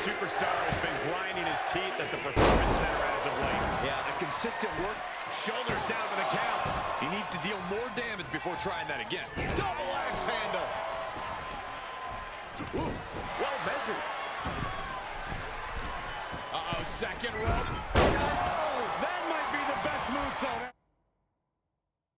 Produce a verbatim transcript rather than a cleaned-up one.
superstar has been grinding his teeth at the Performance Center as of late. Yeah, the consistent work. Shoulders down for the count. He needs to deal more damage before trying that again. Double axe handle. Ooh, well measured. Uh-oh, second rope.